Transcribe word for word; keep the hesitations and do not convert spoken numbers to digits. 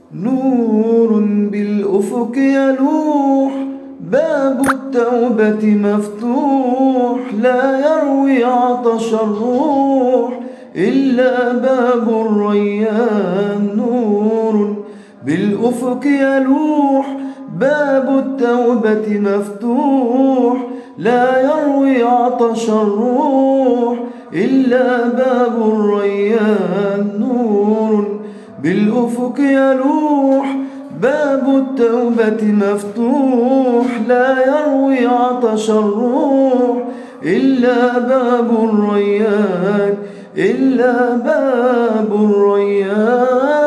نور بالأفق يلوح، باب التوبة مفتوح، لا يروي عطش الروح إلا باب الريان. نور بالأفق يلوح، باب التوبة مفتوح، لا يروي عطش الروح إلا باب الريان. نور بالأفق يلوح، باب التوبة مفتوح، لا يروي عطش الروح إلا باب الريان، إلا باب الريان.